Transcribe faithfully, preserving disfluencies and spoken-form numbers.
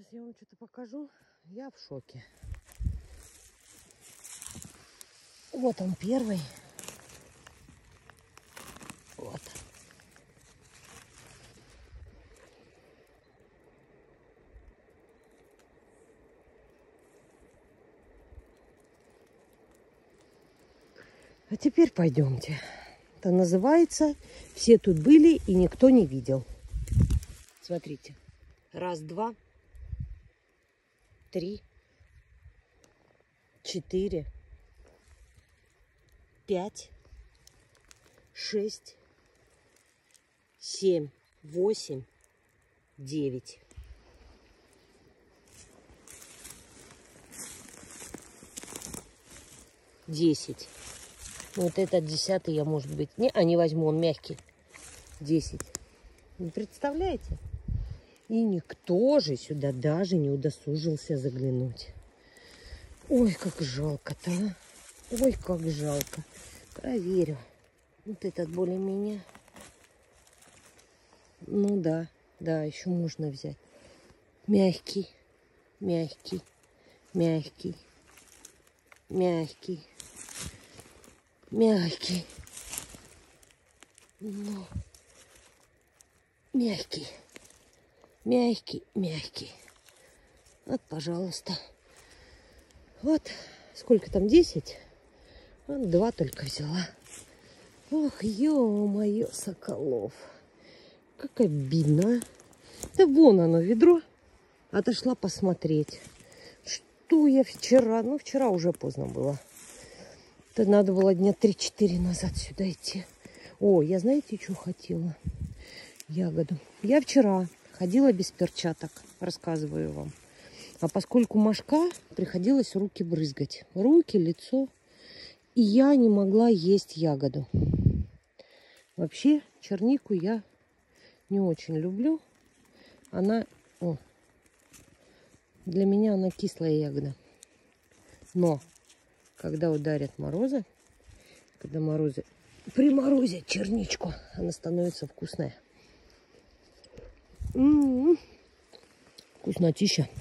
Сейчас я вам что-то покажу. Я в шоке. Вот он первый. Вот. А теперь пойдемте. Это называется «Все тут были и никто не видел». Смотрите. Раз, два, три, четыре, пять, шесть, семь, восемь, девять. Десять. Вот этот десятый я, может быть, не, а не возьму, он мягкий. Десять. Не представляете? И никто же сюда даже не удосужился заглянуть. Ой, как жалко-то, а? Ой, как жалко. Проверю. Вот этот более-менее. Ну да, да, еще можно взять. Мягкий, мягкий, мягкий, мягкий, мягкий. Ну, мягкий. Мягкий, мягкий. Вот, пожалуйста. Вот, сколько там, десять? Вот два только взяла. Ох, ё-моё, Соколов. Как обидно, а. Да вон оно, ведро. Отошла посмотреть. Что я вчера? Ну, вчера уже поздно было. Это надо было дня три-четыре назад сюда идти. О, я знаете, что хотела? Ягоду. Я вчера ходила без перчаток, рассказываю вам. А поскольку мошка, приходилось руки брызгать. Руки, лицо. И я не могла есть ягоду. Вообще, чернику я не очень люблю. Она, о, для меня она кислая ягода. Но, когда ударят морозы, когда морозы приморозят черничку, она становится вкусная. М-м-м. Вкуснотища.